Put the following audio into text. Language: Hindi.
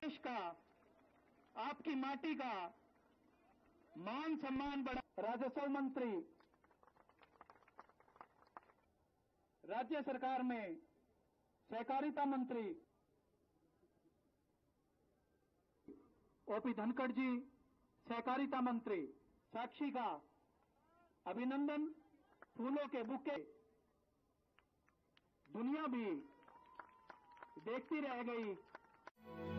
देश का, आपकी माटी का मान सम्मान बढ़ा। राजस्व मंत्री, राज्य सरकार में सहकारिता मंत्री ओपी धनखड़ जी, सहकारिता मंत्री, साक्षी का अभिनंदन, फूलों के बुके। दुनिया भी देखती रह गई।